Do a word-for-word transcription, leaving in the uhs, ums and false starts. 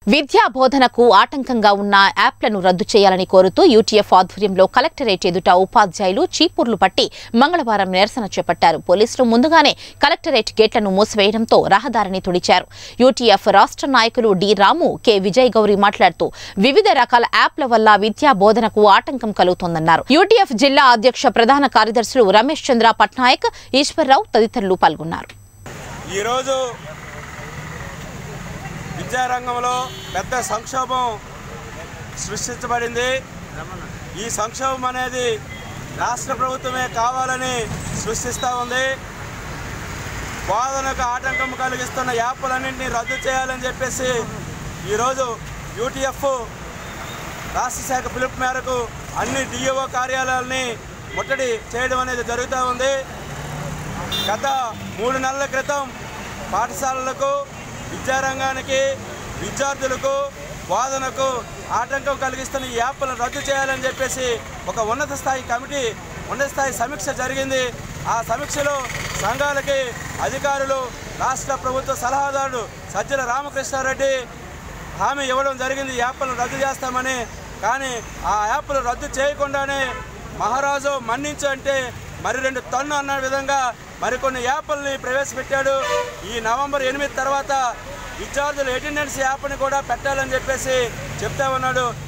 విద్యా బోధనకు ఆటంకంగా ఉన్న యాప్లను రద్దు చేయాలని కోరుతూ యూటీఎఫ్ ఆధ్వర్యంలో కలెక్టరేట్ ఎదుట ఉపాధ్యాయులు చీపుర్లు పట్టి మంగళవారం నిరసన చేపట్టారు. పోలీసులు ముందుగానే కలెక్టరేట్ గేట్లను మూసివేయడంతో రహదారిని తుడిచారు. యూటీఎఫ్ రాష్ట్ర నాయకులు డి రాము, కె విజయ్ గౌరి మాట్లాడుతూ వివిధ రకాల యాప్ల వల్ల విద్యా బోధనకు ఆటంకం కలుగుతోందన్నారు. యూటీఎఫ్ జిల్లా అధ్యక్ష ప్రధాన కార్యదర్శులు రమేష్ చంద్ర పట్నాయక్, ఈశ్వర్రావు తదితరులు పాల్గొన్నారు. విద్యారంగంలో పెద్ద సంక్షోభం సృష్టించబడింది. ఈ సంక్షోభం అనేది రాష్ట్ర ప్రభుత్వమే కావాలని సృష్టిస్తూ ఉంది. బోధనకు ఆటంకం కలిగిస్తున్న యాప్లన్నింటినీ రద్దు చేయాలని చెప్పేసి ఈరోజు యూటీఎఫ్ రాష్ట్ర శాఖ పిలుపు మేరకు అన్ని డిఈఓ కార్యాలయాలని ముట్టడి చేయడం అనేది జరుగుతూ ఉంది. గత మూడు నెలల క్రితం పాఠశాలలకు, విద్యారంగానికి, విద్యార్థులకు బోధనకు ఆటంకం కలిగిస్తున్న ఈ యాప్లను రద్దు చేయాలని చెప్పేసి ఒక ఉన్నత స్థాయి కమిటీ ఉన్నత స్థాయి సమీక్ష జరిగింది. ఆ సమీక్షలో సంఘాలకి అధికారులు, రాష్ట్ర ప్రభుత్వ సలహాదారుడు సజ్జల రామకృష్ణారెడ్డి హామీ ఇవ్వడం జరిగింది, యాప్లను రద్దు చేస్తామని. కానీ ఆ యాప్లు రద్దు చేయకుండానే మహారాజు మన్నించు అంటే మరి రెండు టన్ను అన్న విధంగా మరికొన్ని యాప్లని ప్రవేశపెట్టాడు. ఈ నవంబర్ ఎనిమిది తర్వాత విద్యార్థుల అటెండెన్స్ యాప్ని కూడా పెట్టాలని చెప్పేసి చెప్తా ఉన్నాడు.